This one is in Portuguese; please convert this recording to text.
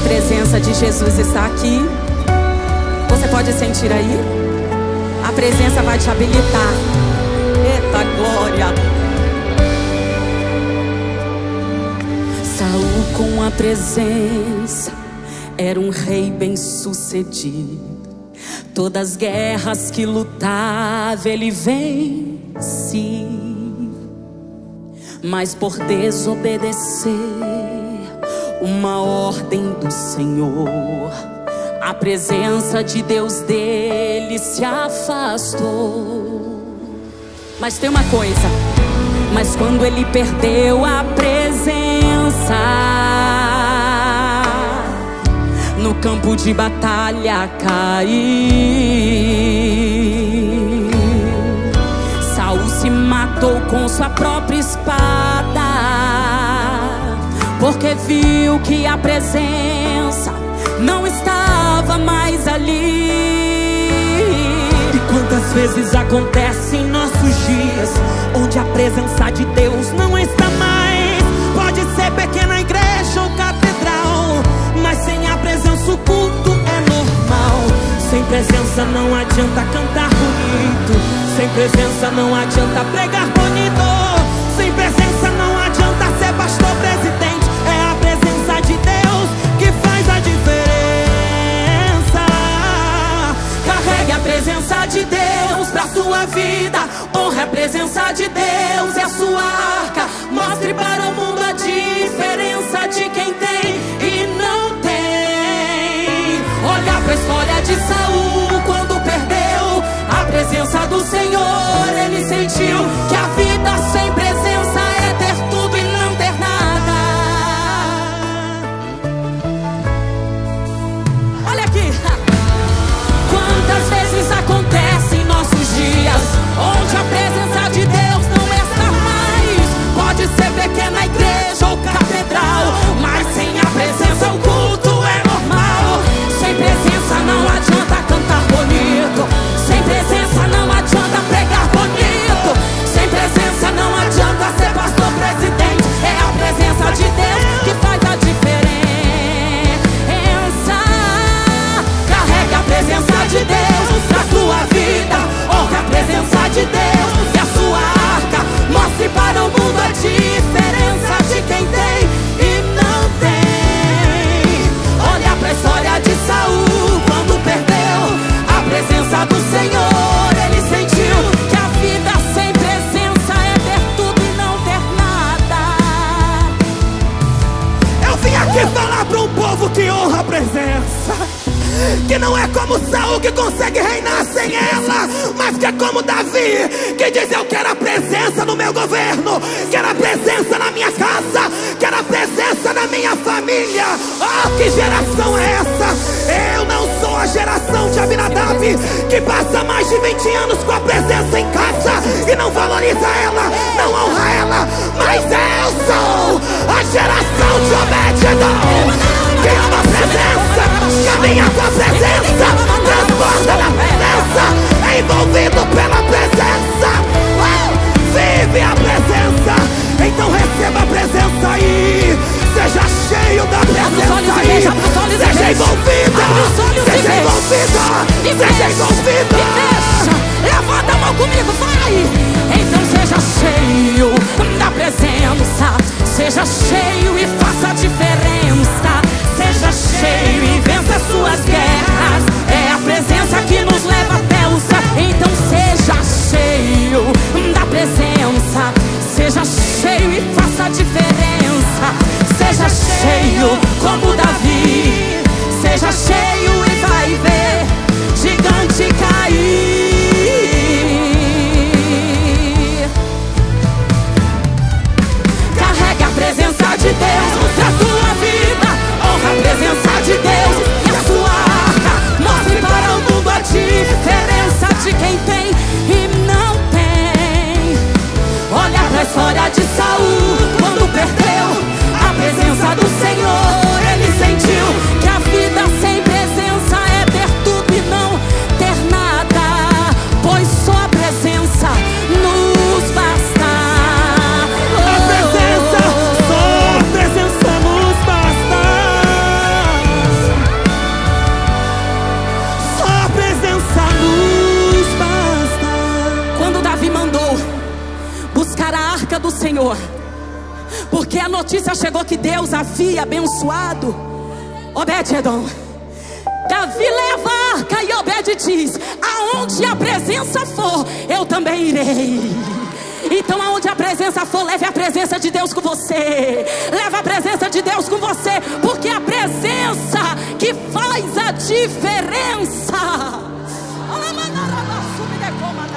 presença de Jesus está aqui. Você pode sentir aí? A presença vai te habilitar. Eita glória! Saul com a presença era um rei bem-sucedido. Todas as guerras que lutava ele vencia. Mas por desobedecer uma ordem do Senhor, a presença de Deus dele se afastou. Mas tem uma coisa: mas quando ele perdeu a presença, no campo de batalha caiu. Saul se matou com sua própria espada, porque viu que a presença não estava mais ali. E quantas vezes acontece em nossos dias onde a presença de Deus não está mais? Pode ser pequena igreja ou catedral, mas sem a presença o culto é normal. Sem presença não adianta cantar bonito, sem presença não adianta pregar bonito, sem presença não adianta ser pastor presidente. É a presença de Deus que faz a diferença. Carregue a presença de Deus pra sua vida, honre a presença de Deus e a sua arca. Mostre para o mundo a diferença de quem tem e não tem. Olha pra história de Saul, quando perdeu a presença do Senhor, ele sentiu que a vida sem presença é ter tudo e não ter nada. Olha aqui. Quantas vezes acontece em nossos dias onde a presença de Deus não está mais? Pode ser pequena igreja ou catedral, mas sem a presença o culto é normal. Sem presença não adianta cantar bonito, sem presença não adianta pregar bonito, sem presença não adianta ser pastor presidente. É a presença de Deus que faz a diferença. Carrega a presença de Deus pra sua vida, honre a presença de Deus e a sua arca. Mostre para o mundo a diferença de quem tem e não tem. Olha pra história de Saul, quando perdeu a presença do Senhor, ele sentiu que a vida sem presença é ter tudo e não ter nada. Eu vim aqui falar para um povo que honra a presença, que não é como Saul que consegue reinar sem ela, mas que é como Davi, que diz: eu quero a presença no meu governo, quero a presença na minha casa, quero a presença na minha família. Oh, que geração é essa? Eu não sou a geração de Abinadab, que passa mais de 20 anos com a presença em casa e não valoriza ela, não honra ela. Mas eu sou a geração de Obed-Edom, que ama a presença, caminha com a presença, transporta na presença, é envolvido pela presença, vive a presença. Então receba a presença aí, seja cheio da presença aí, seja envolvida, seja envolvida, seja envolvida. Levanta a mão comigo, vai! Então seja cheio da presença, seja cheio e faça a diferença. Seja cheio e vença suas guerras, é a presença que nos leva até o céu. Então seja arca do Senhor, porque a notícia chegou que Deus havia abençoado Obed-edom. Davi leva a arca e Obed diz: aonde a presença for, eu também irei. Então aonde a presença for, leve a presença de Deus com você. Leve a presença de Deus com você, porque é a presença que faz a diferença.